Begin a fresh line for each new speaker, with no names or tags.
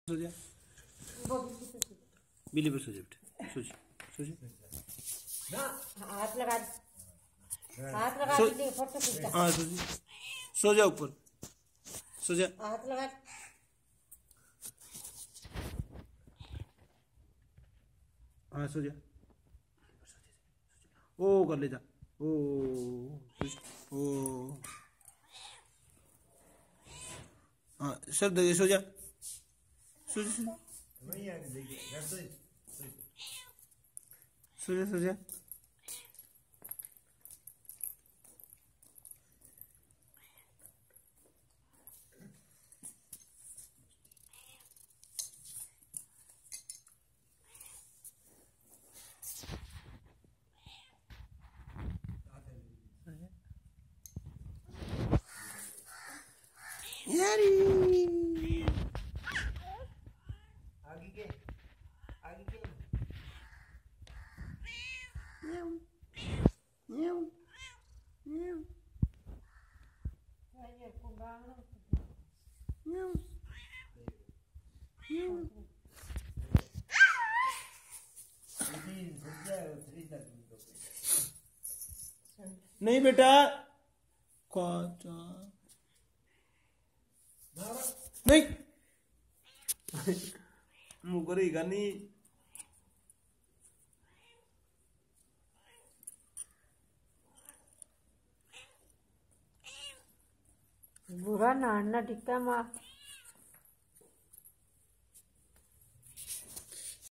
सो जा बिल्ली पर सो जा बेटा सो जा सो जा
हाथ लगा दीजिए फोटो खींचा।
हाँ सो जा ऊपर सो जा
हाथ लगा
हाँ सो जा ओ कर ले जा ओ ओ हाँ सर दे सो जा सो जा सो जा सो जा यारी आगे के म्याऊ म्याऊ म्याऊ म्याऊ म्याऊ नहीं बेटा नहीं मुँह करेगा नहीं
बुरा नाना टिक्का मार